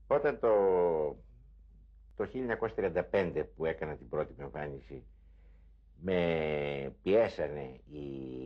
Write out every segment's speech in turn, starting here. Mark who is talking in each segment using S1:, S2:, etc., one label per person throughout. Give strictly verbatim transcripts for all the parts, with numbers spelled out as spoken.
S1: Όταν το, το χίλια εννιακόσια τριάντα πέντε που έκανα την πρώτη μου εμφάνιση, με πιέσανε οι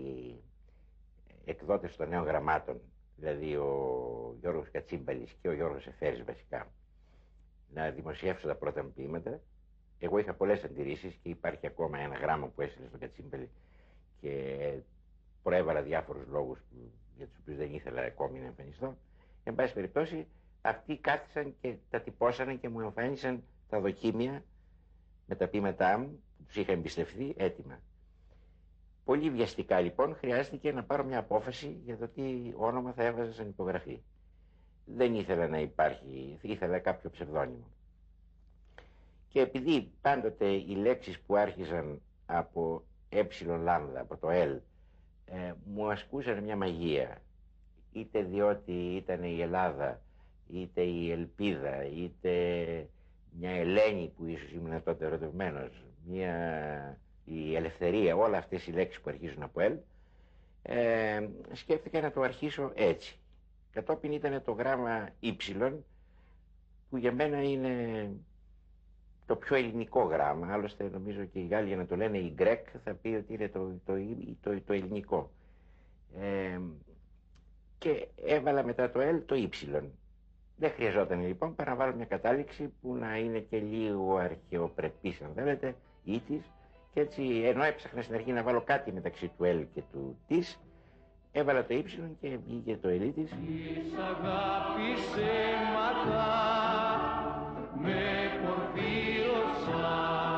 S1: εκδότες των νέων γραμμάτων, δηλαδή ο Γιώργος Κατσίμπαλης και ο Γιώργος Εφέρης βασικά, να δημοσιεύσω τα πρώτα μου ποίηματα. Εγώ είχα πολλές αντιρρήσεις και υπάρχει ακόμα ένα γράμμα που έστειλε στον Κατσίμπαλη και προέβαλα διάφορους λόγους για τους οποίους δεν ήθελα ακόμη να εμφανιστώ. Εν πάση περιπτώσει, αυτοί κάθισαν και τα τυπώσανε και μου εμφάνισαν τα δοκίμια με τα ποίηματά μου που τους είχα εμπιστευτεί έτοιμα. Πολύ βιαστικά λοιπόν χρειάστηκε να πάρω μια απόφαση για το τι όνομα θα έβαζα σαν υπογραφή. Δεν ήθελα να υπάρχει, ήθελα κάποιο ψευδόνυμο. Και επειδή πάντοτε οι λέξεις που άρχιζαν από ε λάμδα, από το L, ε, μου ασκούσαν μια μαγεία. Είτε διότι ήταν η Ελλάδα, είτε η Ελπίδα, είτε μια Ελένη που ίσως ήμουν τότε ερωτευμένος, μια η Ελευθερία, όλα αυτές οι λέξεις που αρχίζουν από L, ε, σκέφτηκα να το αρχίσω έτσι. Κατόπιν ήταν το γράμμα Y, που για μένα είναι το πιο ελληνικό γράμμα. Άλλωστε νομίζω και οι Γάλλοι για να το λένε Y θα πει ότι είναι το, το, το, το ελληνικό. Ε, και έβαλα μετά το L το Y. Δεν χρειαζόταν λοιπόν παρά να βάλω μια κατάληξη που να είναι και λίγο αρχαιοπρεπής αν θέλετε, ή της. Και έτσι ενώ έψαχνα στην αρχή να βάλω κάτι μεταξύ του L και του της, έβαλα το Y και βγήκε το L της.
S2: Της αγάπης αίματα με πορφύρωσα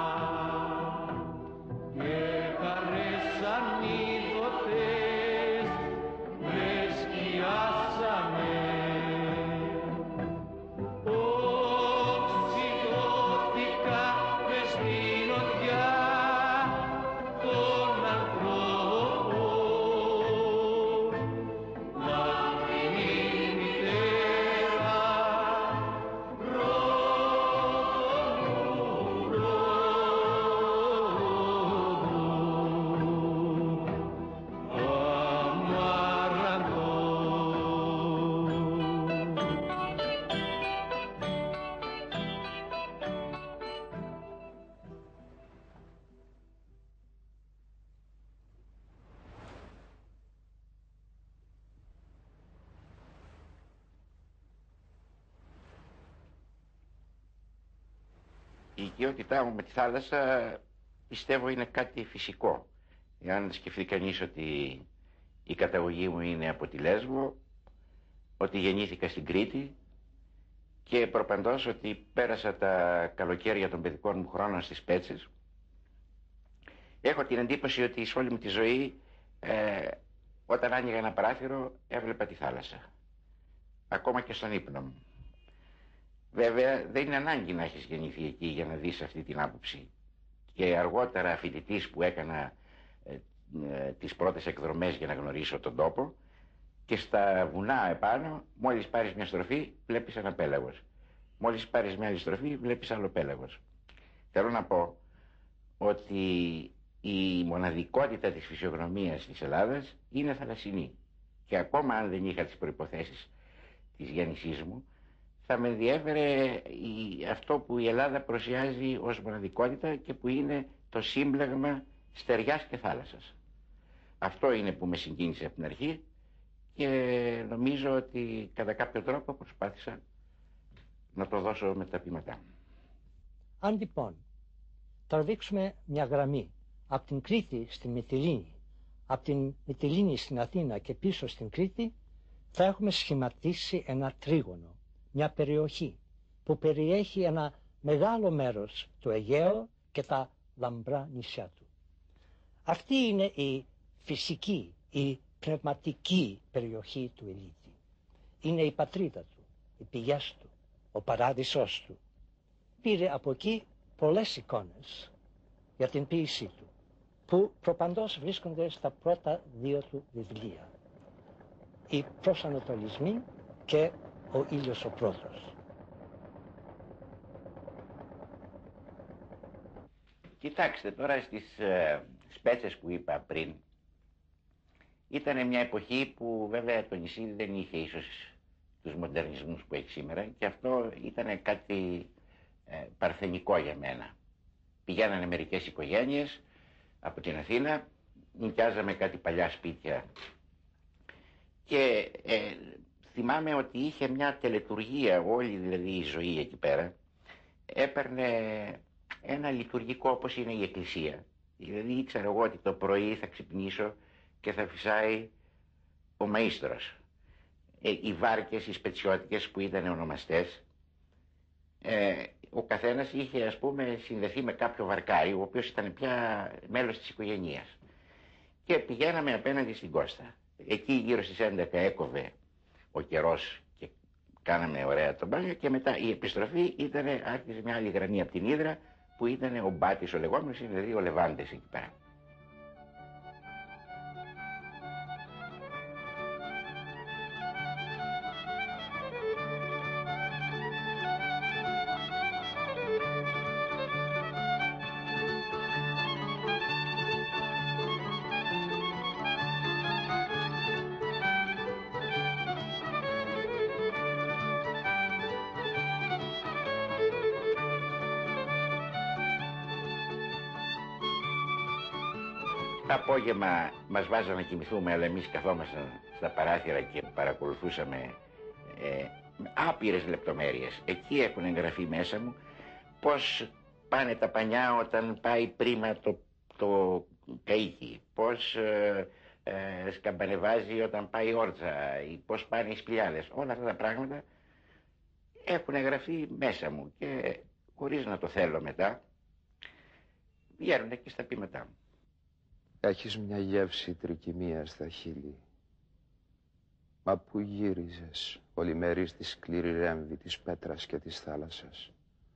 S2: και χαρέσαν είδωτες με σκιάσανε. Οξυδώθηκα μες στην οδιά των ανθρώπων, λαμπρινή μητέρα
S1: Η οικειότητά μου με τη θάλασσα πιστεύω είναι κάτι φυσικό. Εάν σκεφτεί κανείς ότι η καταγωγή μου είναι από τη Λέσβο, ότι γεννήθηκα στην Κρήτη και προπαντός ότι πέρασα τα καλοκαίρια των παιδικών μου χρόνων στις Πέτσες, έχω την εντύπωση ότι σε όλη μου τη ζωή ε, όταν άνοιγα ένα παράθυρο έβλεπα τη θάλασσα. Ακόμα και στον ύπνο μου. Βέβαια δεν είναι ανάγκη να έχεις γεννηθεί εκεί για να δεις αυτή την άποψη. Και αργότερα φοιτητής που έκανα ε, ε, τις πρώτες εκδρομές για να γνωρίσω τον τόπο, και στα βουνά επάνω μόλις πάρεις μια στροφή βλέπεις ένα πέλαγος. Μόλις πάρεις μια άλλη στροφή βλέπεις άλλο πέλαγος. Θέλω να πω ότι η μοναδικότητα της φυσιογνωμίας της Ελλάδας είναι θαλασσινή. Και ακόμα αν δεν είχα τις προϋποθέσεις της γέννησής μου, θα με ενδιέφερε αυτό που η Ελλάδα προσιάζει ως μοναδικότητα και που είναι το σύμπλεγμα στεριάς και θάλασσας. Αυτό είναι που με συγκίνησε από την αρχή και νομίζω ότι κατά κάποιο τρόπο προσπάθησα να το δώσω με τα ποίηματά μου.
S3: Αν λοιπόν τραβήξουμε μια γραμμή από την Κρήτη στη Μυτιλήνη, από την Μυτιλήνη στην Αθήνα και πίσω στην Κρήτη, θα έχουμε σχηματίσει ένα τρίγωνο, μια περιοχή που περιέχει ένα μεγάλο μέρος του Αιγαίου και τα λαμπρά νησιά του. Αυτή είναι η φυσική, η πνευματική περιοχή του Ηλίτη. Είναι η πατρίδα του, οι πηγές του, ο παράδεισος του. Πήρε από εκεί πολλές εικόνες για την ποίησή του, που προπαντός βρίσκονται στα πρώτα δύο του βιβλία. Οι προσανατολισμοί και ο ήλιος ο πρώτος.
S1: Κοιτάξτε τώρα στις ε, Σπέτσες που είπα πριν, ήταν μια εποχή που βέβαια το νησί δεν είχε ίσως τους μοντερνισμούς που έχει σήμερα, και αυτό ήταν κάτι ε, παρθενικό για μένα. Πηγαίνανε μερικές οικογένειες από την Αθήνα, νοικιάζαμε κάτι παλιά σπίτια και ε, θυμάμαι ότι είχε μια τελετουργία, όλη δηλαδή η ζωή εκεί πέρα έπαιρνε ένα λειτουργικό όπως είναι η εκκλησία. Δηλαδή ήξερα εγώ ότι το πρωί θα ξυπνήσω και θα φυσάει ο μαΐστρος. Ε, οι βάρκες, οι σπετσιώτικες που ήταν ονομαστές, ε, ο καθένας είχε ας πούμε συνδεθεί με κάποιο βαρκάρι, ο οποίος ήταν πια μέλος της οικογένειας. Και πηγαίναμε απέναντι στην Κώστα. Εκεί γύρω στις έντεκα έκοβε ο καιρός και κάναμε ωραία το μπάνιο, και μετά η επιστροφή ήταν, άρχισε μια άλλη γραμμή από την Ύδρα που ήταν ο Μπάτης ο λεγόμενος, δηλαδή ο Λεβάντες εκεί πέρα. Απόγευμα μας βάζανε να κοιμηθούμε, αλλά εμείς καθόμασταν στα παράθυρα και παρακολουθούσαμε ε, άπειρες λεπτομέρειες. Εκεί έχουν εγγραφεί μέσα μου πώς πάνε τα πανιά όταν πάει πρίμα το, το καΐκι, πώς ε, ε, σκαμπανεβάζει όταν πάει όρτσα, ή πώς πάνε οι σπηλιάδες. Όλα αυτά τα πράγματα έχουν εγγραφεί μέσα μου και χωρίς να το θέλω μετά βγαίνουν και στα ποίηματά μου.
S4: Έχεις μια γεύση τρικυμία στα χείλη. Μα πού γύριζες, πολυμερής στη σκληρή ρέμβη της πέτρας και της θάλασσας.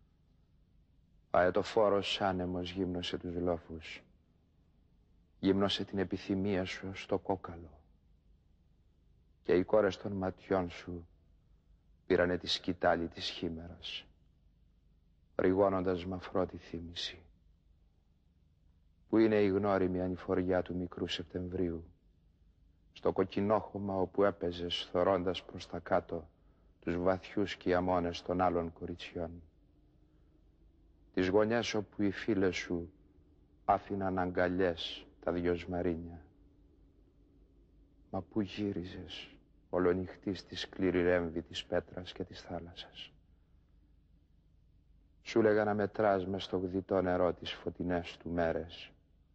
S4: Αετοφόρος άνεμος γύμνωσε τους λόφους. Γύμνωσε την επιθυμία σου στο κόκαλο. Και οι κόρες των ματιών σου πήρανε τη σκητάλη της χήμερας, ρηγώνοντας μαφρό τη θύμηση. Που είναι η γνώριμη ανηφοριά του μικρού Σεπτεμβρίου, στο κοκκινόχωμα όπου έπαιζες θωρώντας προς τα κάτω τους βαθιούς κιαμώνες των άλλων κοριτσιών. Τις γωνιές όπου οι φίλες σου άφηναν αγκαλιές τα δυο σμαρίνια. Μα πού γύριζες, ολονυχτή στη σκληρή ρέμβη της πέτρας και της θάλασσας. Σου λέγα να μετράς μες στο γδυτό νερό τις φωτεινές του μέρες,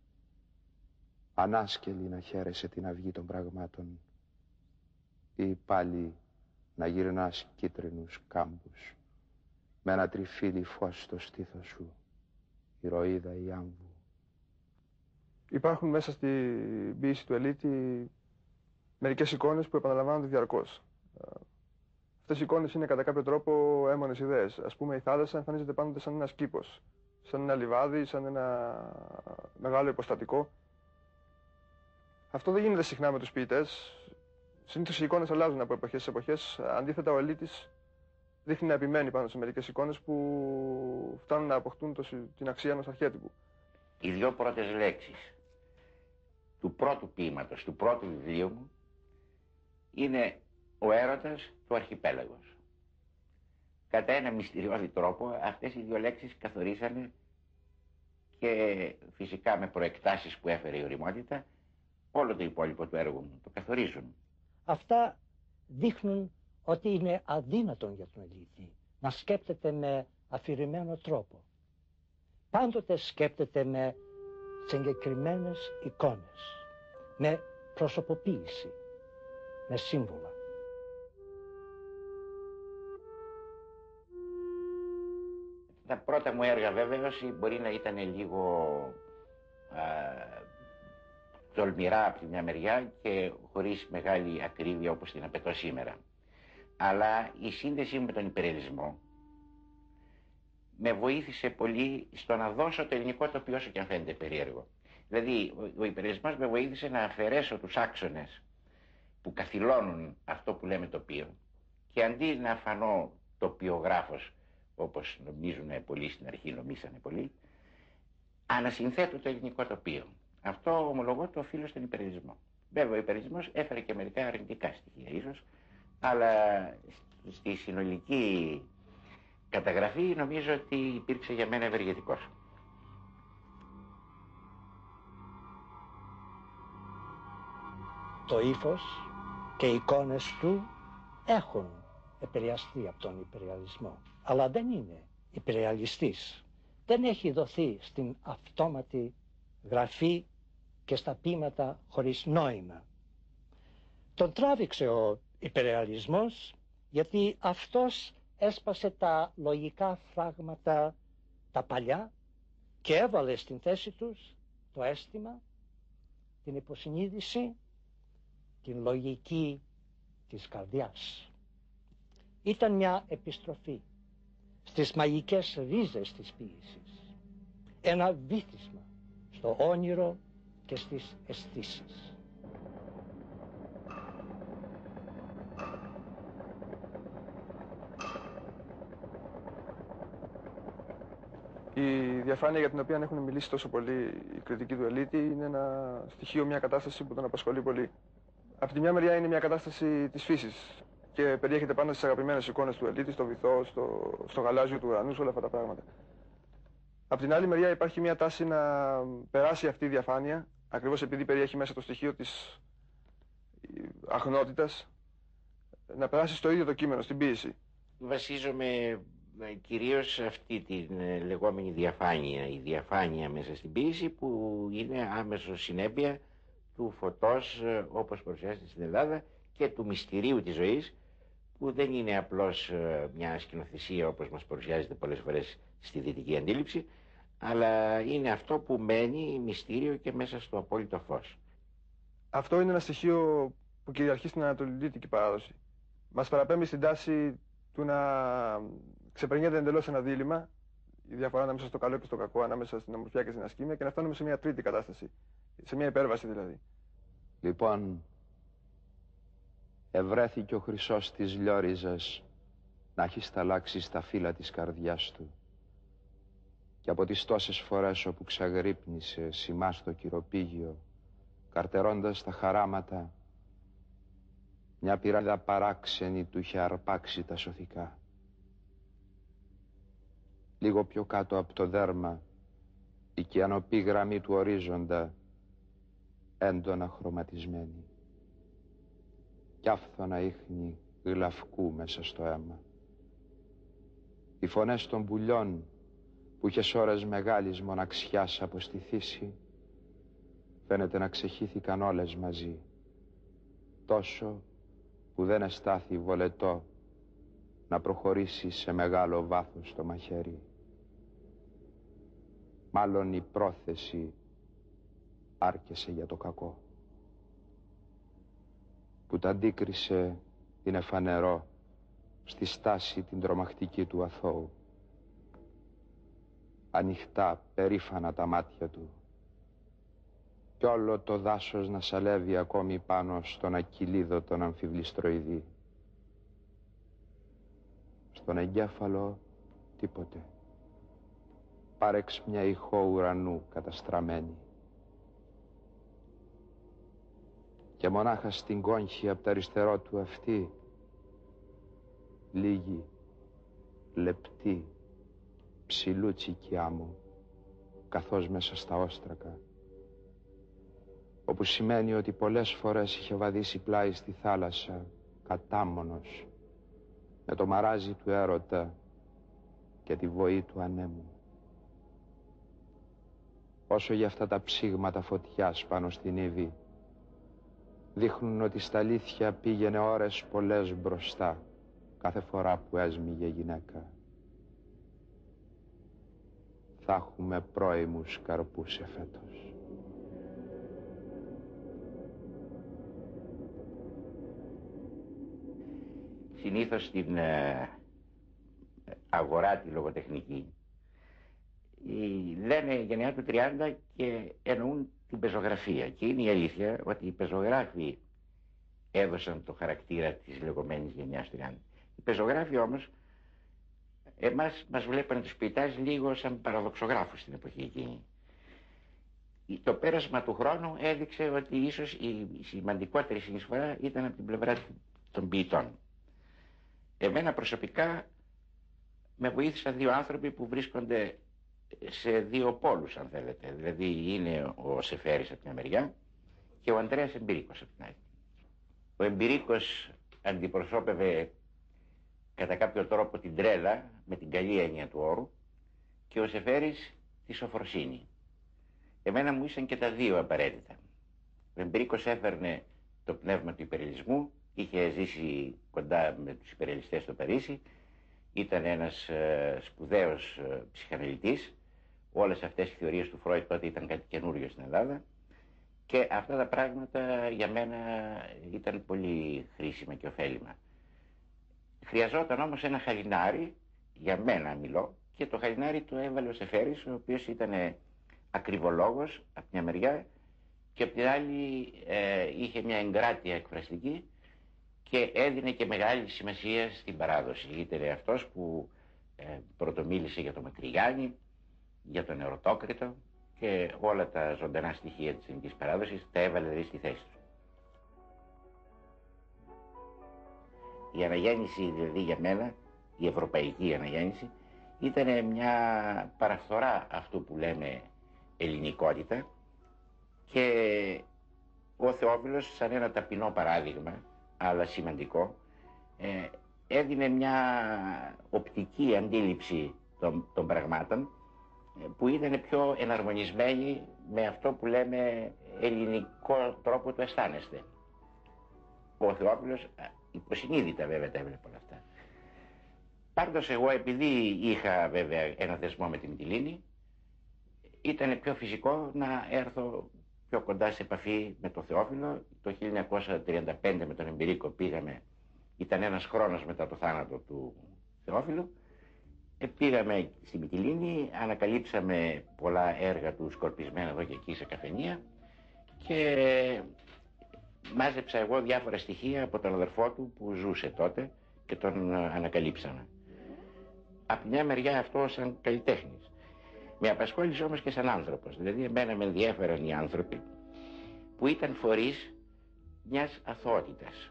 S4: ανάσκελη να χαίρεσαι την αυγή των πραγμάτων, ή πάλι να γυρνάς κίτρινους κάμπους με ένα τριφύλι φως στο στήθος σου, ηρωίδα ή άμβου.
S5: Υπάρχουν μέσα στην ποίηση του Ελίτη μερικές εικόνες που επαναλαμβάνονται διαρκώς. Αυτές οι εικόνες είναι κατά κάποιο τρόπο έμμονες ιδέες. Ας πούμε, η θάλασσα εμφανίζεται πάντοτε σαν ένας κήπος, σαν ένα λιβάδι, σαν ένα μεγάλο υποστατικό. Αυτό δεν γίνεται συχνά με τους ποιητές. Συνήθως οι εικόνες αλλάζουν από εποχές σε εποχές. Αντίθετα, ο Ελίτης δείχνει να επιμένει πάνω σε μερικές εικόνες που φτάνουν να αποκτούν το, την αξία ενός αρχέτυπου.
S1: Οι δυο πρώτες λέξεις του πρώτου ποίηματος, του πρώτου βιβλίου μου, είναι ο έρωτας του αρχιπέλαγος. Κατά ένα μυστηριώδη τρόπο αυτές οι δύο λέξεις καθορίσανε, και φυσικά με προεκτάσεις που έφερε η ωριμότητα, όλο το υπόλοιπο του έργου μου. Το καθορίζουν.
S3: Αυτά δείχνουν ότι είναι αδύνατον για τον Ελίτη να σκέπτεται με αφηρημένο τρόπο. Πάντοτε σκέπτεται με συγκεκριμένες εικόνες, με προσωποποίηση, με σύμβολα.
S1: Τα πρώτα μου έργα βέβαιος μπορεί να ήταν λίγο α, τολμηρά από τη μια μεριά και χωρίς μεγάλη ακρίβεια όπως την απαιτώ σήμερα. Αλλά η σύνδεσή μου με τον υπερελισμό με βοήθησε πολύ στο να δώσω το ελληνικό τοπίο, όσο και αν φαίνεται περίεργο. Δηλαδή, ο, ο υπερελισμός με βοήθησε να αφαιρέσω τους άξονες που καθυλώνουν αυτό που λέμε τοπίο, και αντί να φανώ τοπιογράφος, όπως νομίζουν πολλοί στην αρχή, νομίσανε πολλοί, ανασυνθέτω το ελληνικό τοπίο. Αυτό ομολογώ το οφείλω στον υπερελισμό. Βέβαια, ο υπερελισμός έφερε και μερικά αρνητικά στοιχεία ίσως, αλλά στη συνολική καταγραφή νομίζω ότι υπήρξε για μένα ευεργετικός.
S3: Το ύφος και οι εικόνες του έχουν επηρεαστεί από τον υπεριαλισμό, αλλά δεν είναι υπεριαλιστής. Δεν έχει δοθεί στην αυτόματη γραφή και στα ποίηματα χωρίς νόημα. Τον τράβηξε ο υπερρεαλισμός γιατί αυτός έσπασε τα λογικά φράγματα τα παλιά και έβαλε στην θέση τους το αίσθημα, την υποσυνείδηση, την λογική της καρδιάς. Ήταν μια επιστροφή στις μαγικές ρίζες της ποίησης, ένα βύθισμα στο όνειρο και στις αισθήσεις.
S5: Η διαφάνεια για την οποία έχουν μιλήσει τόσο πολύ οι κριτικοί του Ελίτη είναι ένα στοιχείο, μια κατάσταση που τον απασχολεί πολύ. Από τη μια μεριά είναι μια κατάσταση της φύσης και περιέχεται πάνω στις αγαπημένες εικόνες του Ελίτη, στο βυθό, στο, στο γαλάζιο του ουρανού, σε όλα αυτά τα πράγματα. Από την άλλη μεριά υπάρχει μια τάση να περάσει αυτή η διαφάνεια, ακριβώς επειδή περιέχει μέσα το στοιχείο της αχνότητας, να περάσει στο ίδιο το κείμενο, στην ποίηση.
S1: Βασίζομαι κυρίως σε αυτή τη λεγόμενη διαφάνεια, η διαφάνεια μέσα στην ποίηση που είναι άμεσο συνέπεια του φωτός όπως παρουσιάζεται στην Ελλάδα και του μυστηρίου της ζωής που δεν είναι απλώς μια σκηνοθεσία όπως μας παρουσιάζεται πολλές φορές στη δυτική αντίληψη, αλλά είναι αυτό που μένει μυστήριο και μέσα στο απόλυτο φως.
S5: Αυτό είναι ένα στοιχείο που κυριαρχεί στην ανατολική παράδοση. Μας παραπέμπει στην τάση του να ξεπερνιέται εντελώς ένα δίλημμα, η διαφορά ανάμεσα στο καλό και στο κακό, ανάμεσα στην ομορφιά και στην ασκήμια, και να φτάνουμε σε μια τρίτη κατάσταση, σε μια υπέρβαση δηλαδή.
S4: Λοιπόν, ευρέθηκε ο χρυσός της λιόριζας να έχει σταλάξει στα φύλλα της καρδιάς του και από τις τόσες φορές όπου ξαγρύπνησε σημά στο κυροπήγιο, καρτερώντας τα χαράματα, μια πυράδα παράξενη του είχε αρπάξει τα σωθικά. Λίγο πιο κάτω από το δέρμα, η κιανοπή γραμμή του ορίζοντα, έντονα χρωματισμένη. Κι άφθονα ίχνη γλαυκού μέσα στο αίμα. Οι φωνές των πουλιών που είχε σ' ώρες μεγάλης μοναξιάς αποστηθήσει, φαίνεται να ξεχύθηκαν όλες μαζί, τόσο που δεν εστάθη βολετό να προχωρήσει σε μεγάλο βάθος το μαχαίρι. Μάλλον η πρόθεση άρκεσε για το κακό. Που τα αντίκρισε είναι φανερό στη στάση την τρομακτική του αθώου. Ανοιχτά, περήφανα τα μάτια του κι όλο το δάσος να σαλεύει ακόμη πάνω στον ακυλίδο τον αμφιβληστροειδή. Στον εγκέφαλο τίποτε. Πάρεξ μια ηχό ουρανού καταστραμμένη. Και μονάχα στην κόγχη απ' τα αριστερό του αυτή, λίγη, λεπτή, ψηλού τσικιά μου, καθώς μέσα στα όστρακα, όπου σημαίνει ότι πολλές φορές είχε βαδίσει πλάι στη θάλασσα, κατάμονος, με το μαράζι του έρωτα και τη βοή του ανέμου. Όσο για αυτά τα ψήγματα φωτιάς πάνω στην Ήβη, δείχνουν ότι στα αλήθεια πήγαινε ώρες πολλές μπροστά, κάθε φορά που έσμιγε γυναίκα. Θα έχουμε πρώιμους καρπούς εφέτος.
S1: Συνήθως στην ε, αγορά τη λογοτεχνική οι, λένε γενιά του τριάντα και εννοούν την πεζογραφία, και είναι η αλήθεια ότι οι πεζογράφοι έδωσαν το χαρακτήρα της λεγόμενης γενιάς τριάντα. Οι πεζογράφοι όμως εμάς μας βλέπανε τους ποιητάς λίγο σαν παραδοξογράφους στην εποχή εκείνη. Το πέρασμα του χρόνου έδειξε ότι ίσως η σημαντικότερη συνεισφορά ήταν από την πλευρά των ποιητών. Εμένα προσωπικά με βοήθησαν δύο άνθρωποι που βρίσκονται σε δύο πόλους, αν θέλετε. Δηλαδή είναι ο Σεφέρης από μια μεριά και ο Ανδρέας Εμπειρίκος από την άλλη. Ο Εμπειρίκος αντιπροσώπευε κατά κάποιο τρόπο την τρέλα, με την καλή έννοια του όρου, και ο Σεφέρης τη σοφροσύνη. Εμένα μου ήσαν και τα δύο απαραίτητα. Ο Εμπειρίκος έφερνε το πνεύμα του υπερελισμού, είχε ζήσει κοντά με τους υπερελιστές στο Παρίσι, ήταν ένας ε, σπουδαίος ε, ψυχαναλυτής. Όλες αυτές οι θεωρίες του Φρόιντ τότε ήταν κάτι καινούριο στην Ελλάδα και αυτά τα πράγματα για μένα ήταν πολύ χρήσιμα και ωφέλιμα. Χρειαζόταν όμως ένα χαλινάρι, για μένα μιλώ, και το χαλινάρι το έβαλε ο Σεφέρης, ο οποίος ήταν ακριβολόγος από μια μεριά και από την άλλη ε, είχε μια εγκράτεια εκφραστική και έδινε και μεγάλη σημασία στην παράδοση. Ήταν αυτός που ε, πρωτομίλησε για το Μακρυγιάννη, για τον Ερωτόκριτο και όλα τα ζωντανά στοιχεία της ελληνικής παράδοσης τα έβαλε δηλαδή στη θέση του. Η αναγέννηση δηλαδή για μένα, η ευρωπαϊκή αναγέννηση, ήταν μια παραφθορά αυτού που λέμε ελληνικότητα και ο Θεόφιλος σαν ένα ταπεινό παράδειγμα, αλλά σημαντικό, ε, έδινε μια οπτική αντίληψη των, των πραγμάτων που ήταν πιο εναρμονισμένη με αυτό που λέμε ελληνικό τρόπο του αισθάνεστε. Ο Θεόφιλος υποσυνείδητα βέβαια τα έβλεπε όλα αυτά. Πάντως εγώ, επειδή είχα βέβαια ένα δεσμό με τη Μυτιλήνη, ήταν πιο φυσικό να έρθω πιο κοντά σε επαφή με τον Θεόφιλο. Το χίλια εννιακόσια τριάντα πέντε με τον Εμπειρίκο πήγαμε, ήταν ένας χρόνος μετά το θάνατο του Θεόφιλου. Ε, πήγαμε στη Μυτιλήνη, ανακαλύψαμε πολλά έργα του σκορπισμένα εδώ και εκεί σε καφενεία και μάζεψα εγώ διάφορα στοιχεία από τον αδερφό του που ζούσε τότε και τον ανακαλύψαμε. Από μια μεριά αυτό σαν καλλιτέχνης. Με απασχόλησε όμως και σαν άνθρωπος. Δηλαδή εμένα με ενδιέφεραν οι άνθρωποι που ήταν φορείς μιας αθωότητας.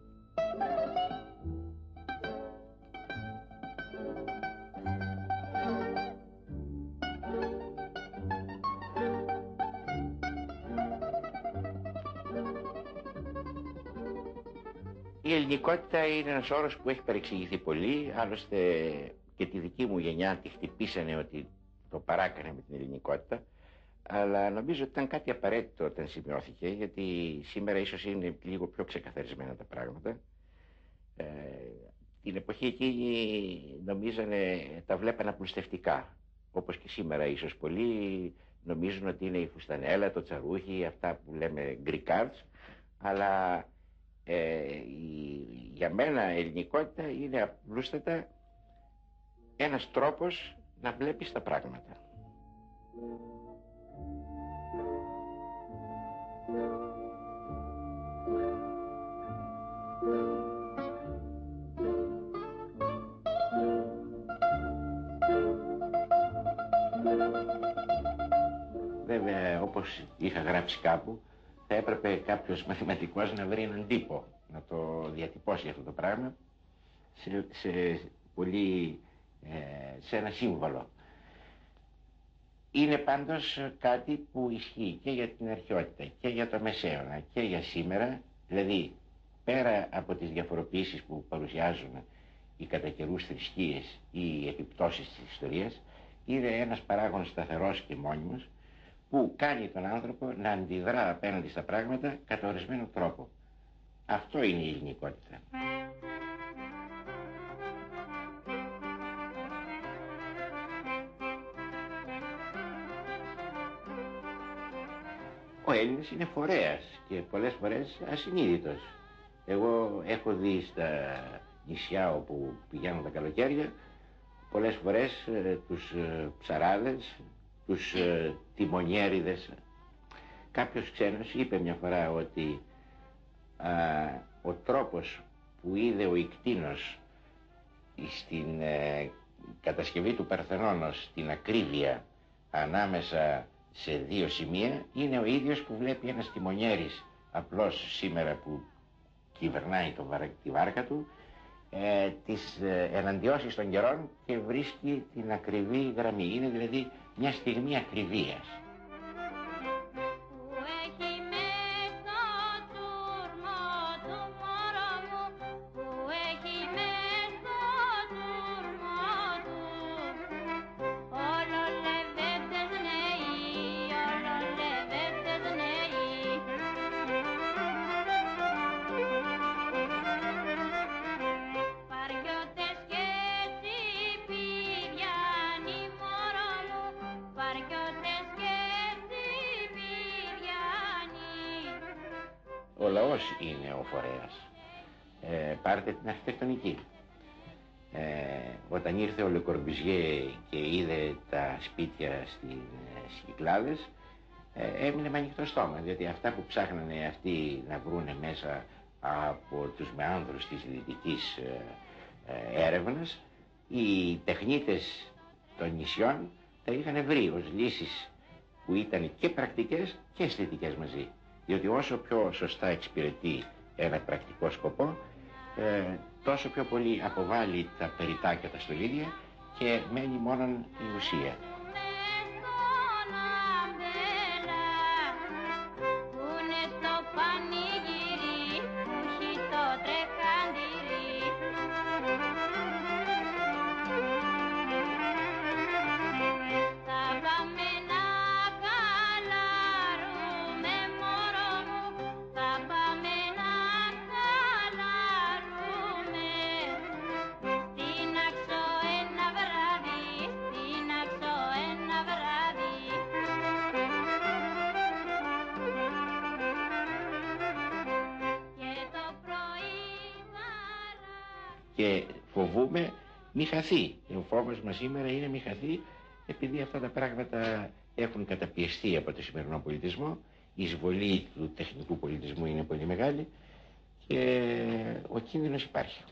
S1: Η ελληνικότητα είναι ένας όρος που έχει παρεξηγηθεί πολύ, άλλωστε και τη δική μου γενιά τη χτυπήσανε ότι το παράκανε με την ελληνικότητα, αλλά νομίζω ότι ήταν κάτι απαραίτητο όταν σημειώθηκε, γιατί σήμερα ίσως είναι λίγο πιο ξεκαθαρισμένα τα πράγματα. Ε, την εποχή εκείνη νομίζανε, τα βλέπανε απλουστευτικά, όπως και σήμερα ίσως πολλοί νομίζουν ότι είναι η φουστανέλα, το τσαρούχι, αυτά που λέμε Greek arts, αλλά ε, η, για μένα ελληνικότητα είναι απλούστατα ένας τρόπος να βλέπεις τα πράγματα. Βέβαια, όπως είχα γράψει κάπου, θα έπρεπε κάποιος μαθηματικός να βρει έναν τύπο, να το διατυπώσει αυτό το πράγμα σε, σε, πολύ, ε, σε ένα σύμβολο. Είναι πάντως κάτι που ισχύει και για την αρχαιότητα και για το Μεσαίωνα και για σήμερα, δηλαδή πέρα από τις διαφοροποιήσεις που παρουσιάζουν οι κατά καιρούς θρησκείες ή οι επιπτώσεις της ιστορίας, είναι ένας παράγοντας σταθερός και μόνιμος που κάνει τον άνθρωπο να αντιδρά απέναντι στα πράγματα κατά ορισμένο τρόπο. Αυτό είναι η ελληνικότητα. Ο Έλληνας είναι φορέας και πολλές φορές ασυνείδητος. Εγώ έχω δει στα νησιά όπου πηγαίνουν τα καλοκαίρια πολλές φορές ε, τους ε, ψαράδες, τους ε, τιμονιέριδες. Κάποιος ξένος είπε μια φορά ότι α, ο τρόπος που είδε ο Ικτίνος στην ε, κατασκευή του Παρθενώνος, στην ακρίβεια ανάμεσα σε δύο σημεία, είναι ο ίδιος που βλέπει ένας τιμονιέρης απλώς σήμερα που κυβερνάει το βαρα, τη βάρκα του ε, τις ε, εναντιώσεις των καιρών και βρίσκει την ακριβή γραμμή. Είναι δηλαδή μια στιγμή ακριβίας. Ο λαός είναι ο φορέας. Ε, πάρτε την αρχιτεκτονική. Ε, όταν ήρθε ο Le Corbusier και είδε τα σπίτια στις Κυκλάδες, ε, έμεινε με ανοιχτό στόμα, διότι αυτά που ψάχνανε αυτοί να βρούνε μέσα από τους μεάνδρους της δυτικής ε, ε, έρευνας, οι τεχνίτες των νησιών τα είχαν βρει ως λύσεις που ήταν και πρακτικές και αισθητικές μαζί. Διότι όσο πιο σωστά εξυπηρετεί ένα πρακτικό σκοπό, ε, τόσο πιο πολύ αποβάλλει τα περιτά και τα στολίδια και μένει μόνον η ουσία. Και φοβούμε μη χαθεί. Ο φόβος μας σήμερα είναι μη χαθεί, επειδή αυτά τα πράγματα έχουν καταπιεστεί από το σημερινό πολιτισμό. Η εισβολή του τεχνικού πολιτισμού είναι πολύ μεγάλη και ο κίνδυνος υπάρχει.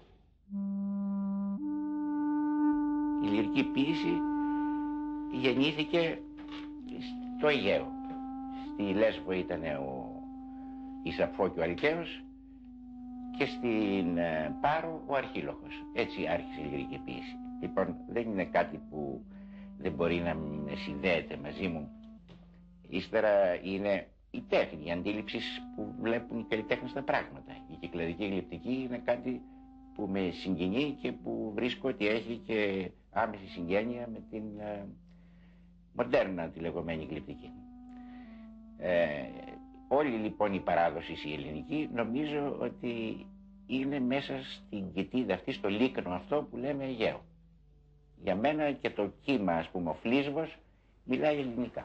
S1: Η λυρική ποίηση γεννήθηκε στο Αιγαίο. Στη Λέσβο ήταν ο η Σαφώ και ο Αλκαίος και στην ε, Πάρο ο Αρχίλοχος. Έτσι άρχισε η λυρική ποίηση. Λοιπόν, δεν είναι κάτι που δεν μπορεί να συνδέεται μαζί μου. Ύστερα είναι η τέχνη, η αντίληψη που βλέπουν οι καλλιτέχνες τα πράγματα. Η κυκλαδική γλυπτική είναι κάτι που με συγκινεί και που βρίσκω ότι έχει και άμεση συγγένεια με την ε, μοντέρνα τη λεγόμενη γλυπτική. Ε, όλη λοιπόν η παράδοση η ελληνική νομίζω ότι είναι μέσα στην κοιτίδα αυτή, στο λίκνο αυτό που λέμε Αιγαίο. Για μένα και το κύμα, ας πούμε, ο Φλίσβος μιλάει ελληνικά.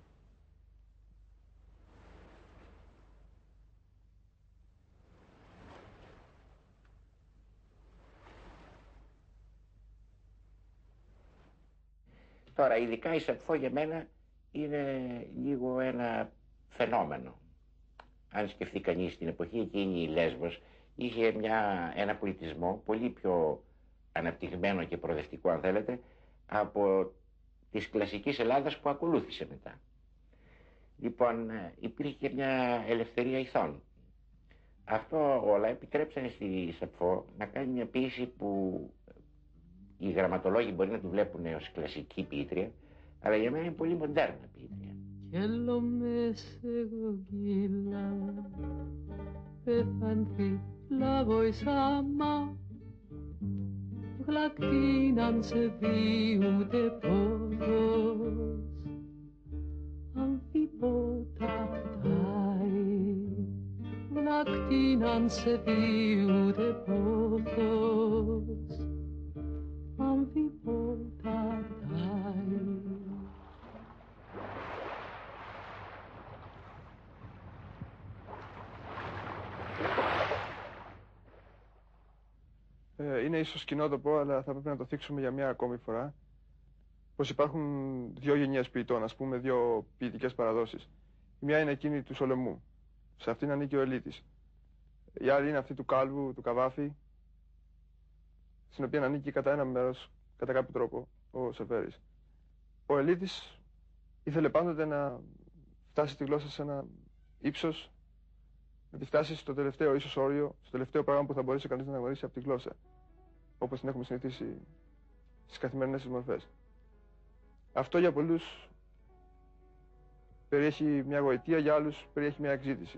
S1: Τώρα, ειδικά η Σαφώ για μένα είναι λίγο ένα φαινόμενο. Αν σκεφτεί κανείς την εποχή εκείνη η Λέσβος είχε μια, ένα πολιτισμό πολύ πιο αναπτυγμένο και προοδευτικό, αν θέλετε, από της κλασικής Ελλάδας που ακολούθησε μετά. Λοιπόν, υπήρχε μια ελευθερία ηθών. Αυτό όλα επιτρέψανε στη Σαφώ να κάνει μια ποίηση που οι γραμματολόγοι μπορεί να τη βλέπουν ως κλασική ποιήτρια, αλλά για μένα είναι πολύ μοντέρνα ποιήτρια.
S2: Quello mese gogila pefanthi la voi sama glaktinan se viude poros amphipotaptai glaktinan se viude poros amphipotaptai.
S5: Ε, είναι ίσως κοινότοπο, αλλά θα πρέπει να το θίξουμε για μια ακόμη φορά. Πως υπάρχουν δύο γενιές ποιητών, ας πούμε, δύο ποιητικές παραδόσεις. Η μια είναι εκείνη του Σολομού. Σε αυτήν ανήκει ο Ελίτης. Η άλλη είναι αυτή του Κάλβου, του Καβάφη, στην οποία ανήκει κατά ένα μέρος, κατά κάποιο τρόπο, ο Σεφέρης. Ο Ελίτης ήθελε πάντοτε να φτάσει τη γλώσσα σε ένα ύψος, να τη φτάσει στο τελευταίο ίσως όριο, στο τελευταίο πράγμα που θα μπορέσει κανείς να γνωρίσει από τη γλώσσα. όπως την έχουμε συνηθίσει στις καθημερινές της μορφές. Αυτό για πολλούς περιέχει μια γοητεία, για άλλους περιέχει μια εκζήτηση.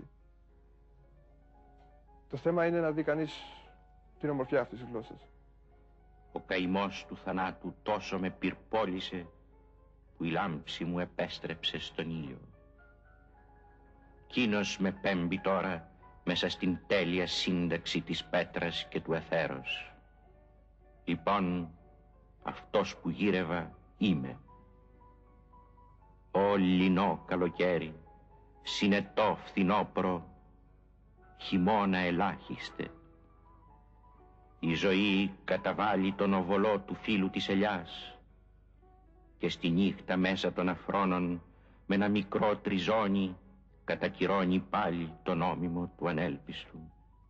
S5: Το θέμα είναι να δει κανείς την ομορφιά αυτής της γλώσσας.
S6: Ο καημός του θανάτου τόσο με πυρπόλησε που η λάμψη μου επέστρεψε στον ήλιο. Κείνος με πέμπει τώρα μέσα στην τέλεια σύνταξη της πέτρας και του αιθέρος. Λοιπόν, αυτός που γύρευα είμαι. Ω λινό καλοκαίρι, συνετό φθινόπωρο, χειμώνα ελάχιστε. Η ζωή καταβάλει τον οβολό του φύλου της ελιάς και στη νύχτα μέσα των αφρόνων με ένα μικρό τριζόνι κατακυρώνει πάλι το νόμιμο του ανέλπιστου.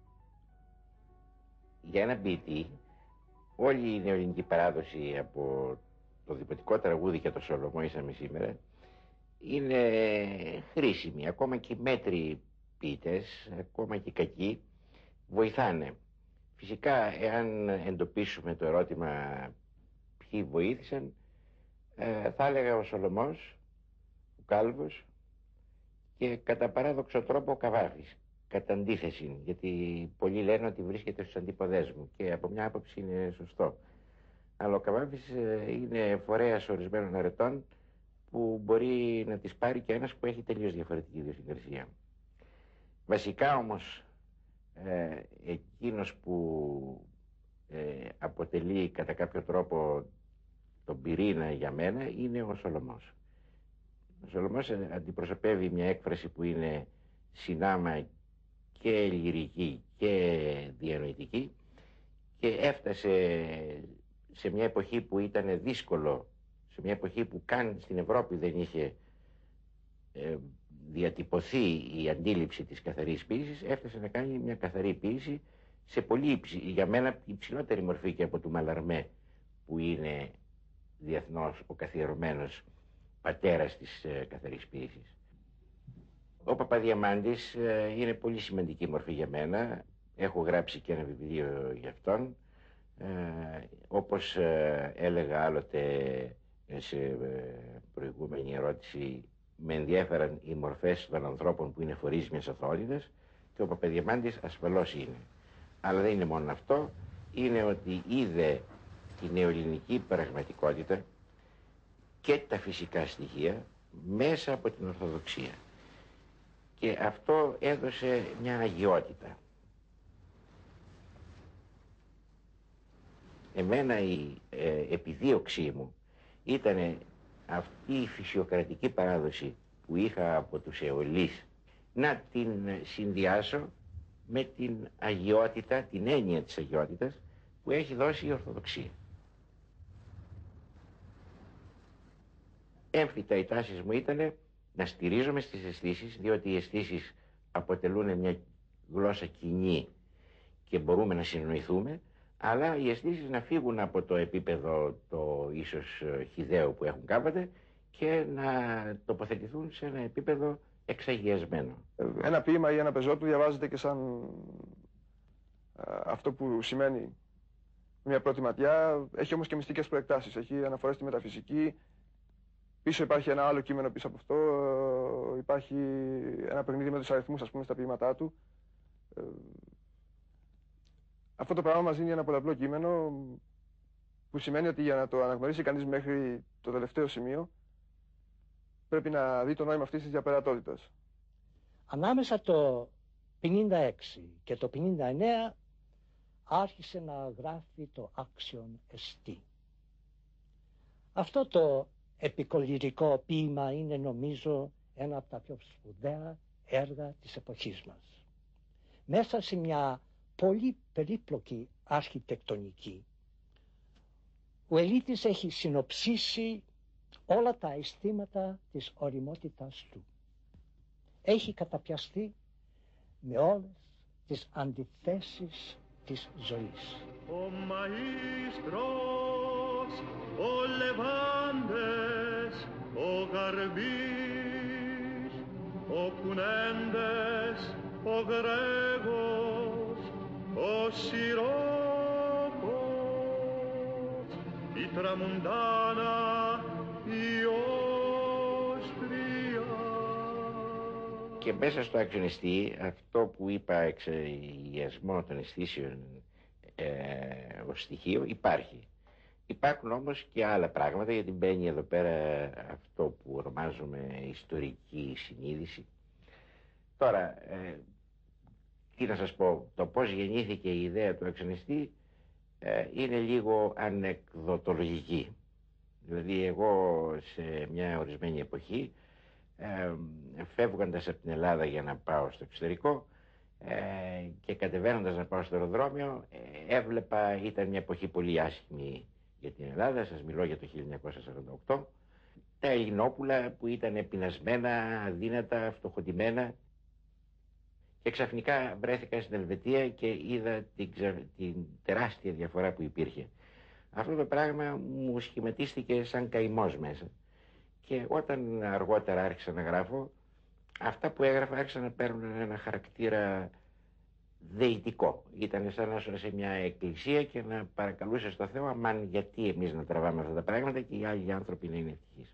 S1: Για ένα ποιητή, όλη η νεοελληνική παράδοση από το δημοτικό τραγούδι και το Σολομό είσαμε σήμερα είναι χρήσιμη. Ακόμα και οι μέτριοι ποιητές, ακόμα και οι κακοί, βοηθάνε. Φυσικά, εάν εντοπίσουμε το ερώτημα ποιοι βοήθησαν, ε, θα έλεγα ο Σολομός, ο Κάλβος και κατά παράδοξο τρόπο ο Καβάφης. Κατά αντίθεση, γιατί πολλοί λένε ότι βρίσκεται στους αντίποδές μου και από μια άποψη είναι σωστό. Αλλά ο Καβάφης είναι φορέας ορισμένων αρετών που μπορεί να τις πάρει και ένας που έχει τελείως διαφορετική ιδιοσυγκρασία. Βασικά όμως, ε, εκείνος που ε, αποτελεί κατά κάποιο τρόπο τον πυρήνα για μένα είναι ο Σολομός. Ο Σολομός αντιπροσωπεύει μια έκφραση που είναι συνάμα και λυρική και διανοητική και έφτασε σε μια εποχή που ήταν δύσκολο, σε μια εποχή που καν στην Ευρώπη δεν είχε ε, διατυπωθεί η αντίληψη της καθαρής ποίησης, έφτασε να κάνει μια καθαρή ποίηση σε πολύ υψη, για μένα υψηλότερη μορφή και από του Μαλαρμέ, που είναι διεθνώς ο καθιερωμένος πατέρας της ε, καθαρής ποίησης. Ο Παπαδιαμάντης ε, είναι πολύ σημαντική μορφή για μένα. Έχω γράψει και ένα βιβλίο για αυτόν. Ε, όπως ε, έλεγα άλλοτε σε ε, προηγούμενη ερώτηση, με ενδιέφεραν οι μορφές των ανθρώπων που είναι φορείς μιας αθωότητας και ο Παπαδιαμάντης ασφαλώς είναι. Αλλά δεν είναι μόνο αυτό, είναι ότι είδε τη νεοελληνική πραγματικότητα και τα φυσικά στοιχεία μέσα από την Ορθοδοξία. Και αυτό έδωσε μια αγιότητα. Εμένα η ε, επιδίωξή μου ήταν αυτή η φυσιοκρατική παράδοση που είχα από τους αιωλείς να την συνδυάσω με την αγιότητα, την έννοια της αγιότητας που έχει δώσει η Ορθοδοξία. Έμφυτα οι τάσεις μου ήταν να στηρίζομαι στις αισθήσεις, διότι οι αισθήσεις αποτελούν μια γλώσσα κοινή και μπορούμε να συνοηθούμε, αλλά οι αισθήσεις να φύγουν από το επίπεδο το ίσως χυδαίο που έχουν κάποτε και να τοποθετηθούν σε ένα επίπεδο εξαγιασμένο.
S5: Ένα ποίημα ή ένα πεζό του διαβάζεται και σαν α, αυτό που σημαίνει μια πρώτη ματιά, έχει όμως και μυστικές προεκτάσεις, έχει αναφορές στη μεταφυσική. Πίσω υπάρχει ένα άλλο κείμενο πίσω από αυτό, υπάρχει ένα παιχνίδι με τους αριθμούς, ας πούμε, στα ποίηματά του. Αυτό το πράγμα μας δίνει ένα πολλαπλό κείμενο που σημαίνει ότι για να το αναγνωρίσει κανείς μέχρι το τελευταίο σημείο πρέπει να δει το νόημα αυτής της διαπερατότητας.
S3: Ανάμεσα το πενήντα έξι και το πενήντα εννέα άρχισε να γράφει το άξιον εστί. Αυτό το επικολυρικό ποίημα είναι νομίζω ένα από τα πιο σπουδαία έργα της εποχής μας. Μέσα σε μια πολύ περίπλοκη αρχιτεκτονική, ο Ελίτης έχει συνοψίσει όλα τα αισθήματα της ωριμότητας του. Έχει καταπιαστεί με όλες τις αντιθέσεις της ζωής.
S7: Ο Μαΐστρος, ο Λεβάντες, ο Γαρμπής, ο Κουνέντες, ο Γρέγος, ο Σιρόκος, tramuntana η Όστρια.
S1: Και μέσα στο αξιονιστή, αυτό που είπα, εξαγιασμό των αισθήσεων ε, ως στοιχείο, υπάρχει. Υπάρχουν όμως και άλλα πράγματα, γιατί μπαίνει εδώ πέρα αυτό που ονομάζουμε ιστορική συνείδηση. Τώρα, ε, τι να σας πω, το πώς γεννήθηκε η ιδέα του αξιονιστή ε, είναι λίγο ανεκδοτολογική. Δηλαδή εγώ σε μια ορισμένη εποχή, ε, φεύγοντας από την Ελλάδα για να πάω στο εξωτερικό ε, και κατεβαίνοντας να πάω στο αεροδρόμιο, ε, έβλεπα, ήταν μια εποχή πολύ άσχημη για την Ελλάδα, σας μιλώ για το χίλια εννιακόσια σαράντα οκτώ, τα Ελληνόπουλα που ήταν πεινασμένα, αδύνατα, φτωχοντημένα, και ξαφνικά βρέθηκα στην Ελβετία και είδα την, την τεράστια διαφορά που υπήρχε. Αυτό το πράγμα μου σχηματίστηκε σαν καημός μέσα. Και όταν αργότερα άρχισα να γράφω, αυτά που έγραφα άρχισαν να παίρνουν ένα χαρακτήρα δεητικό. Ήταν σαν να είσαι σε μια εκκλησία και να παρακαλούσε στο Θεό, αμάν γιατί εμείς να τραβάμε αυτά τα πράγματα και οι άλλοι άνθρωποι να είναι ευτυχείς.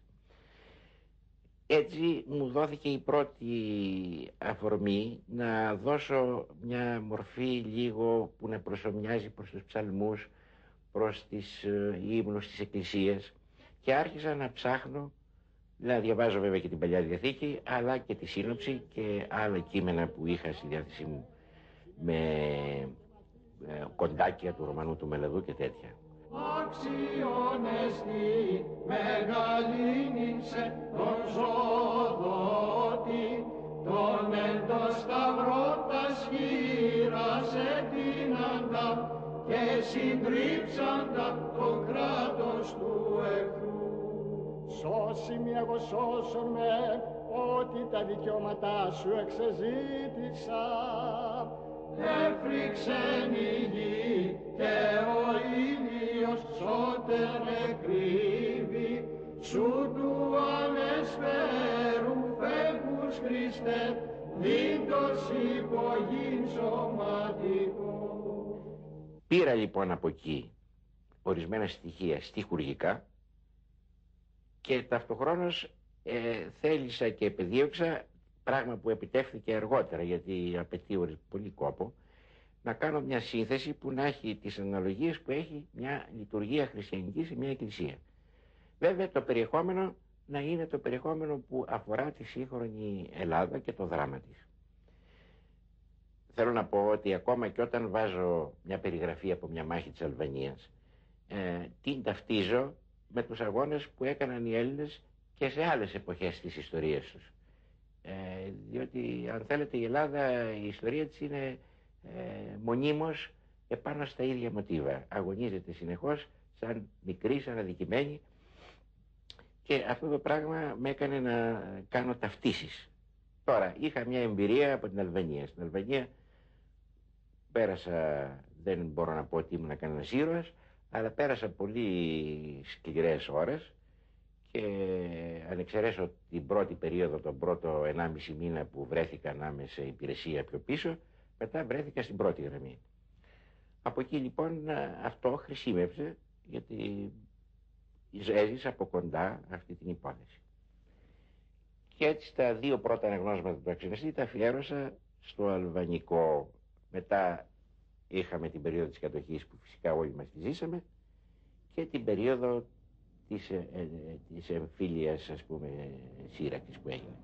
S1: Έτσι μου δόθηκε η πρώτη αφορμή να δώσω μια μορφή λίγο που να προσομοιάζει προς τους ψαλμούς, προς τις ε, ύμνους της Εκκλησίας, και άρχισα να ψάχνω, να διαβάζω βέβαια και την Παλιά Διαθήκη, αλλά και τη σύνοψη και άλλα κείμενα που είχα στη διάθεσή μου με ε, κοντάκια του Ρωμανού του Μελεδού και τέτοια.
S8: Αξιώνεστη μεγαλύνησε τον ζωδότη, τον εν το σταυρό τα σχήρας ετείναντα και συντρίψαντα το κράτος του εχθρού.
S9: Σώσει με εγώ σώσον με, ότι τα δικαιώματά σου εξεζήτησα.
S8: Έφρυξεν η γη και ο ήλιος σώτερ εκρύβει, σου του ανεσφαίρου φεύγους Χριστέ, δίντος υπογείν σωματικό.
S1: Πήρα λοιπόν από εκεί ορισμένα στοιχεία στιχουργικά και ταυτοχρόνως ε, θέλησα και επιδίωξα, πράγμα που επιτεύχθηκε αργότερα γιατί απαιτεί πολύ κόπο, να κάνω μια σύνθεση που να έχει τις αναλογίες που έχει μια λειτουργία χριστιανική σε μια εκκλησία. Βέβαια το περιεχόμενο να είναι το περιεχόμενο που αφορά τη σύγχρονη Ελλάδα και το δράμα της. Θέλω να πω ότι ακόμα και όταν βάζω μια περιγραφή από μια μάχη της Αλβανίας, ε, την ταυτίζω με τους αγώνες που έκαναν οι Έλληνες και σε άλλες εποχές της ιστορίας τους. Ε, διότι αν θέλετε η Ελλάδα, η ιστορία της είναι ε, μονίμως επάνω στα ίδια μοτίβα. Αγωνίζεται συνεχώς σαν μικρή, σαν αδικημένη, και αυτό το πράγμα με έκανε να κάνω ταυτίσεις. Τώρα είχα μια εμπειρία από την Αλβανία. Στην Αλβανία πέρασα, δεν μπορώ να πω ότι ήμουν κανένας ήρωας, αλλά πέρασα πολύ σκληρές ώρες. Και αν εξαιρέσω την πρώτη περίοδο, τον πρώτο ενάμιση μήνα που βρέθηκα να είμαι σε υπηρεσία πιο πίσω, μετά βρέθηκα στην πρώτη γραμμή. Από εκεί λοιπόν αυτό χρησιμεύσε, γιατί έζησα από κοντά αυτή την υπόθεση. Και έτσι τα δύο πρώτα αναγνώσματα του αξιονιστή τα αφιέρωσα στο αλβανικό. Μετά είχαμε την περίοδο της κατοχής που φυσικά όλοι μας τη ζήσαμε και την περίοδο της, ε, ε, της εμφύλιας, ας πούμε, σύραξης που έγινε.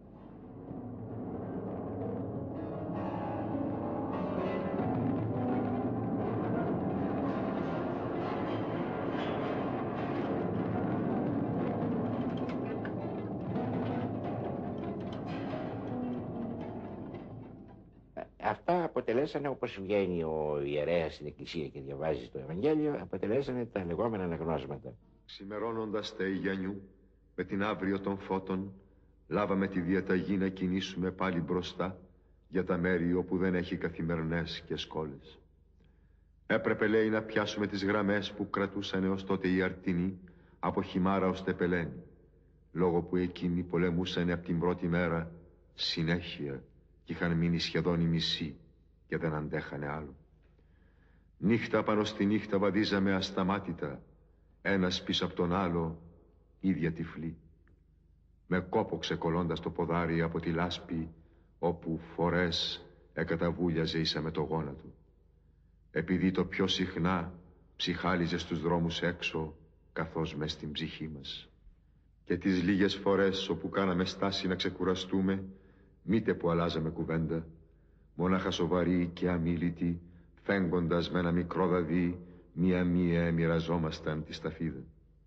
S1: Αυτά αποτελέσανε, όπως βγαίνει ο ιερέας στην εκκλησία και διαβάζει το Ευαγγέλιο, αποτελέσανε τα λεγόμενα αναγνώσματα.
S10: Ξημερώνοντας τε Ιγιανιού, με την αύριο των φώτων, λάβαμε τη διαταγή να κινήσουμε πάλι μπροστά για τα μέρη όπου δεν έχει καθημερινές και σκόλες. Έπρεπε, λέει, να πιάσουμε τις γραμμές που κρατούσαν έως τότε οι Αρτινοί από Χιμάρα ως Τεπελένη, λόγω που εκείνοι πολεμούσαν από την πρώτη μέρα συνέχεια και είχαν μείνει σχεδόν οι μισοί και δεν αντέχανε άλλο. Νύχτα πάνω στη νύχτα βαδίζαμε ασταμάτητα ένας πίσω από τον άλλο, ίδια τυφλή. Με κόπο ξεκολλώντας το ποδάρι από τη λάσπη, όπου φορές εκαταβούλιαζε ίσα με το γόνατο. Επειδή το πιο συχνά ψυχάλιζε στους δρόμους έξω, καθώς μες στην ψυχή μας. Και τις λίγες φορές όπου κάναμε στάση να ξεκουραστούμε, μήτε που αλλάζαμε κουβέντα, μόναχα σοβαροί και αμίλητοι, φέγγοντας με ένα μικρό δαδί, μία-μία μοιραζόμασταν τη σταφίδα.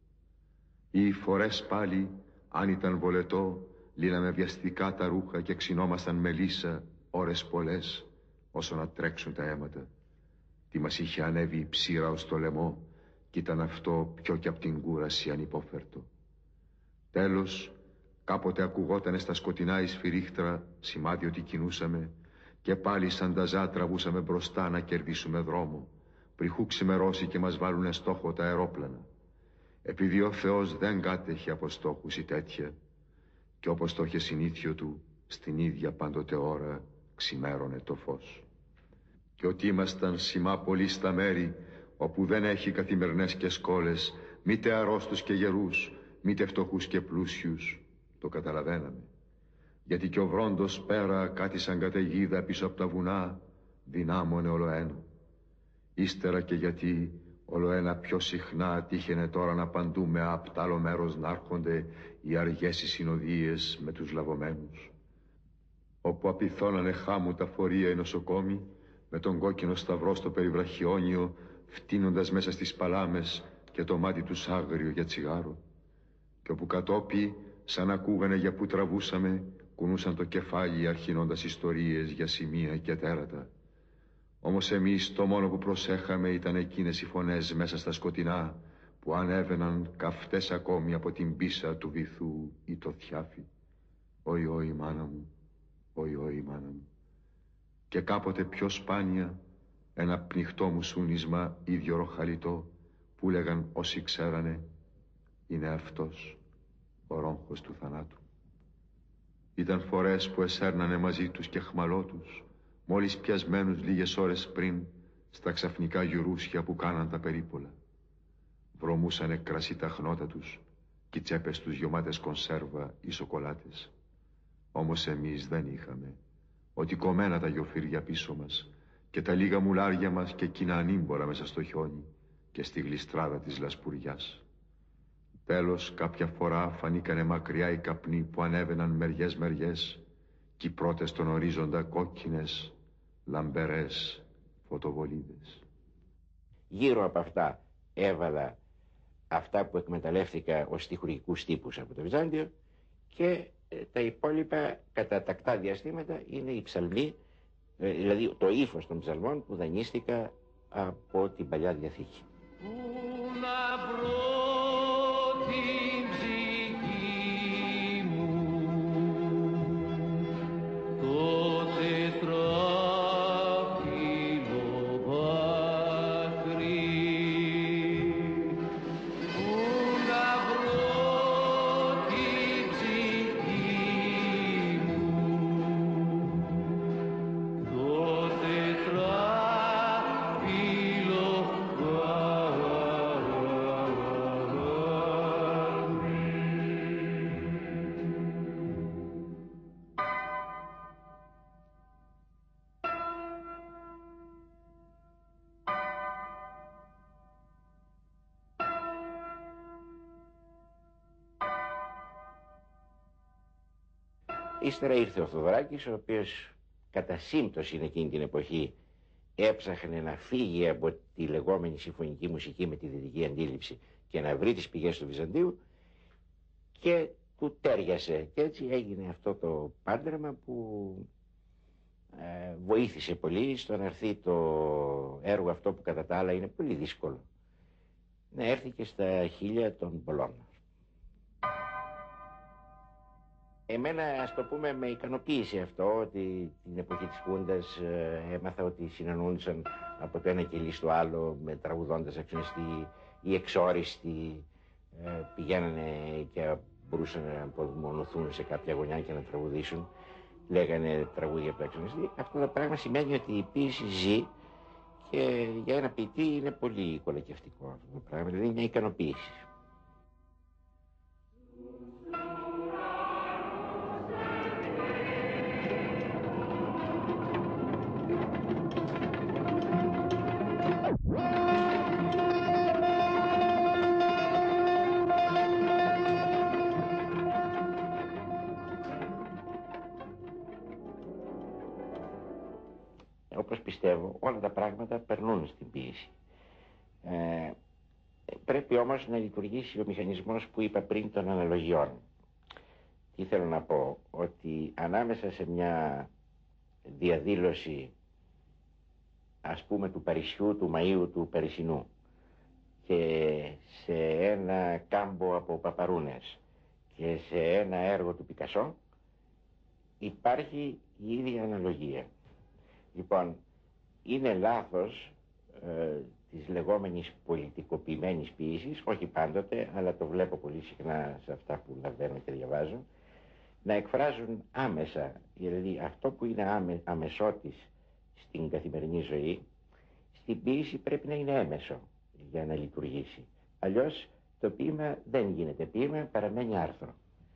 S10: Ή φορές πάλι, αν ήταν βολετό, λύναμε βιαστικά τα ρούχα και ξυνόμασταν με λύσα ώρες πολλές, όσο να τρέξουν τα αίματα. Τι μας είχε ανέβει η ψήρα ως το λαιμό, κι ήταν αυτό πιο κι απ' την κούραση ανυπόφερτο. Τέλος, κάποτε ακουγότανε στα σκοτεινά η σφυρίχτρα, σημάδι ότι κινούσαμε, και πάλι σαν ταζά τραβούσαμε μπροστά να κερδίσουμε δρόμο, πριχού ξημερώσει και μας βάλουνε στόχο τα αερόπλανα. Επειδή ο Θεός δεν κάτεχε από στόχους ή τέτοια, και όπως το είχε συνήθιο του, στην ίδια πάντοτε ώρα ξημέρωνε το φως. Και ότι ήμασταν σημά πολύ στα μέρη, όπου δεν έχει καθημερινές και σκόλες, μήτε αρρώστους και γερούς, μήτε φτωχούς και πλούσιους, το καταλαβαίναμε. Γιατί κι ο βρόντος πέρα, κάτι σαν καταιγίδα πίσω από τα βουνά, δυνάμωνε ολοένα. Ύστερα και γιατί ολοένα πιο συχνά τύχαινε τώρα να παντούμε απ' τ' άλλο μέρος να έρχονται οι αργές οι συνοδείες με τους λαβωμένους. Όπου απειθώνανε χάμου τα φορεία οι νοσοκόμοι, με τον κόκκινο σταυρό στο περιβραχιόνιο, φτύνοντας μέσα στις παλάμες και το μάτι τους άγριο για τσιγάρο. Και όπου κατόπι, σαν ακούγανε για που τραβούσαμε, κουνούσαν το κεφάλι αρχινώντας ιστορίες για σημεία και τέρατα. Όμως εμείς το μόνο που προσέχαμε ήταν εκείνες οι φωνές μέσα στα σκοτεινά, που ανέβαιναν καυτές ακόμη από την πίσα του βυθού ή το θιάφι. Όι, όι, μάνα μου, όι, όι, μάνα μου. Και κάποτε πιο σπάνια, ένα πνιχτό μου σούνισμα ίδιο ροχαλιτό, που λέγαν όσοι ξέρανε, είναι αυτός ο ρόγχος του θανάτου. Ήταν φορές που εσέρνανε μαζί τους και χμαλώτους, μόλις πιασμένους λίγες ώρες πριν, στα ξαφνικά γιουρούσια που κάναν τα περίπολα. Βρωμούσανε κρασί τα χνότα τους και οι τσέπες τους γεμάτες κονσέρβα ή σοκολάτες. Όμως εμείς δεν είχαμε, ότι κομμένα τα γιοφύρια πίσω μας και τα λίγα μουλάρια μας και εκείνα ανήμπορα μέσα στο χιόνι και στη γλιστράδα της λασπουριάς. Τέλος, κάποια φορά φανήκανε μακριά οι καπνοί που ανέβαιναν μεριές-μεριές κι οι πρώτες στον ορίζοντα κόκκινες, λαμπερές φωτοβολίδες.
S1: Γύρω από αυτά έβαλα αυτά που εκμεταλλεύτηκα ως στιχουργικούς τύπους από το Βυζάντιο και ε, τα υπόλοιπα κατά τακτά διαστήματα είναι οι ψαλμοί, ε, δηλαδή το ύφος των ψαλμών που δανείστηκα από την Παλιά Διαθήκη. Ύστερα ήρθε ο Θοδωράκης, ο οποίος κατά σύμπτωση εκείνη την εποχή έψαχνε να φύγει από τη λεγόμενη συμφωνική μουσική με τη δυτική αντίληψη και να βρει τις πηγές του Βυζαντίου και του τέριασε. Και έτσι έγινε αυτό το πάντρεμα που ε, βοήθησε πολύ στο να έρθει το έργο αυτό που κατά τα άλλα είναι πολύ δύσκολο να έρθει και στα χείλια των πολλών. Εμένα, ας το πούμε, με ικανοποίησε αυτό ότι την εποχή της Χούντας ε, έμαθα ότι συνεννοούνταν από το ένα κελί στο άλλο με τραγουδώντας αξιονιστοί ή εξόριστοι, ε, πηγαίνανε και μπορούσαν να απομονωθούν σε κάποια γωνιά και να τραγουδήσουν, λέγανε τραγούδια από το αξιονιστή. Αυτό το πράγμα σημαίνει ότι η ποίηση ζει Και για ένα ποιητή είναι πολύ κολακευτικό αυτό το πράγμα, δηλαδή μια ικανοποίηση. Όπως πιστεύω, όλα τα πράγματα περνούν στην ποίηση. Ε, πρέπει όμως να λειτουργήσει ο μηχανισμός που είπα πριν των αναλογιών. Τι θέλω να πω, ότι ανάμεσα σε μια διαδήλωση, ας πούμε, του Παρισιού, του Μαΐου, του Περσινού και σε ένα κάμπο από παπαρούνες και σε ένα έργο του Πικασό υπάρχει η ίδια αναλογία. Λοιπόν, είναι λάθος ε, της λεγόμενης πολιτικοποιημένης ποίησης, όχι πάντοτε, αλλά το βλέπω πολύ συχνά σε αυτά που λαβαίνω και διαβάζω, να εκφράζουν άμεσα, δηλαδή αυτό που είναι άμε, αμεσότης στην καθημερινή ζωή, στην ποίηση πρέπει να είναι έμεσο για να λειτουργήσει. Αλλιώς το ποίημα δεν γίνεται ποίημα, παραμένει άρθρο.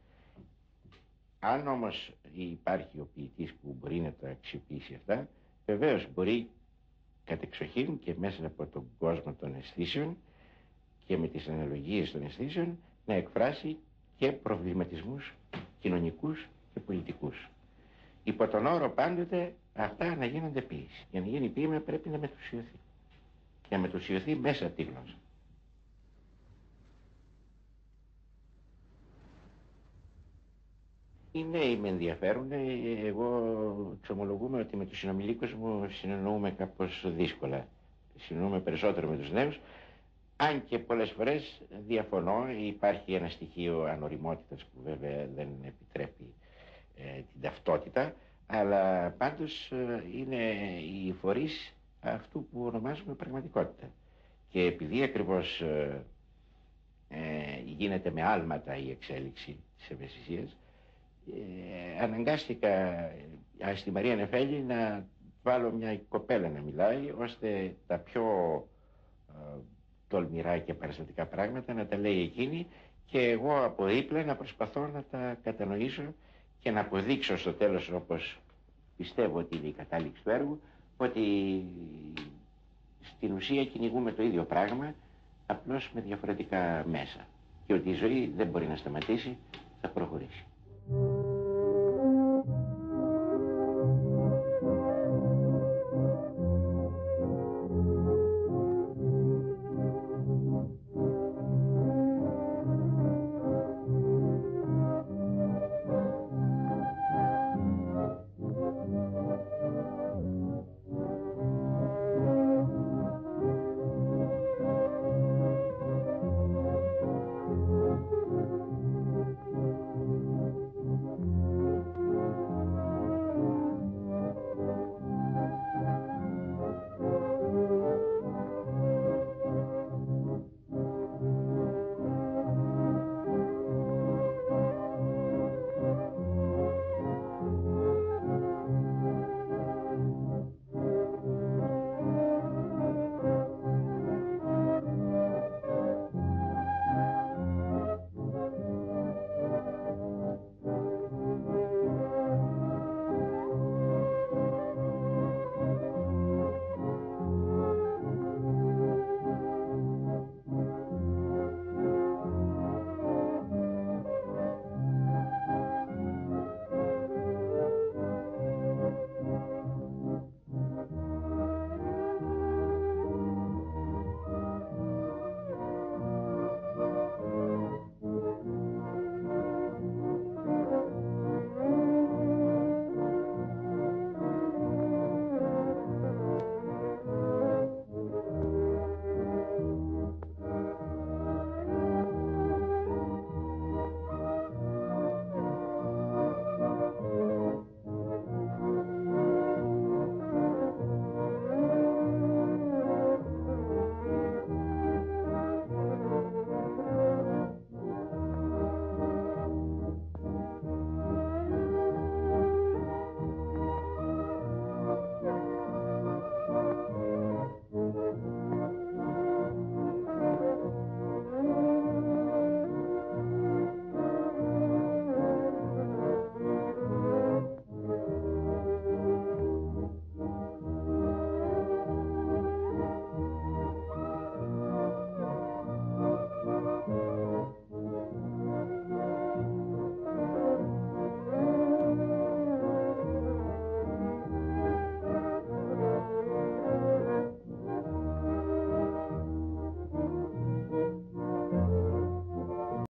S1: Αν όμως υπάρχει ο ποιητής που μπορεί να το αξιοποιήσει αυτά, βεβαίως μπορεί κατεξοχήν και μέσα από τον κόσμο των αισθήσεων και με τις αναλογίες των αισθήσεων να εκφράσει και προβληματισμούς κοινωνικούς και πολιτικούς. Υπό τον όρο πάντοτε αυτά να γίνονται ποίηση. Για να γίνει ποίημα πρέπει να μετουσιωθεί. Και να μετουσιωθεί μέσα από τη γλώσσα. Οι νέοι με ενδιαφέρουν. Εγώ εξομολογούμε ότι με τους συνομιλίκους μου συνεννοούμε κάπως δύσκολα. Συνεννοούμε περισσότερο με τους νέους, αν και πολλές φορές διαφωνώ. Υπάρχει ένα στοιχείο ανοριμότητας που βέβαια δεν επιτρέπει ε, την ταυτότητα, αλλά πάντως ε, είναι οι φορείς αυτού που ονομάζουμε πραγματικότητα. Και επειδή ακριβώς ε, ε, γίνεται με άλματα η εξέλιξη της ευαισθησίας, Ε, αναγκάστηκα ε, στη Μαρία Νεφέλη να βάλω μια κοπέλα να μιλάει, ώστε τα πιο ε, τολμηρά και παραστατικά πράγματα να τα λέει εκείνη και εγώ από δίπλα να προσπαθώ να τα κατανοήσω και να αποδείξω στο τέλος, όπως πιστεύω ότι είναι η κατάληξη του έργου, ότι στην ουσία κυνηγούμε το ίδιο πράγμα, απλώς με διαφορετικά μέσα, και ότι η ζωή δεν μπορεί να σταματήσει, θα προχωρήσει.